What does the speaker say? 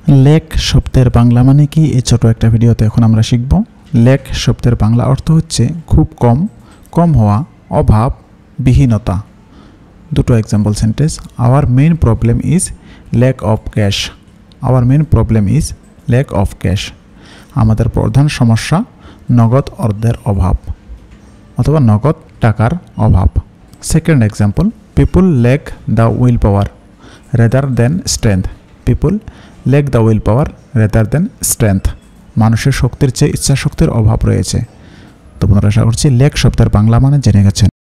Lake শব্দের বাংলা মানে কি এই ছোট একটা ভিডিওতে এখন আমরা শিখব। লেক শব্দের বাংলা অর্থ হচ্ছে খুব কম, কম হওয়া, অভাব, বিহীনতা। দুটো example sentence. Our main problem is lack of cash. Our main problem is lack of cash. আমাদের প্রধান সমস্যা নগদ অর্থের অভাব অথবা নগদ টাকার অভাব। Second example, people lack the will power rather than strength. People lack the will power rather than strength. মানুষের শক্তির চেয়ে ইচ্ছা শক্তির অভাব রয়েছে। তো বন্ধুরা, আশা করছি ল্যাক শব্দের বাংলা মানে জেনে গেছেন।